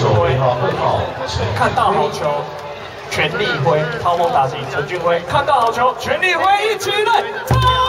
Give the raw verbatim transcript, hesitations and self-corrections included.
俊辉，看到好球，全力挥，超猛打击，陈俊辉看到好球，全力挥，一起来！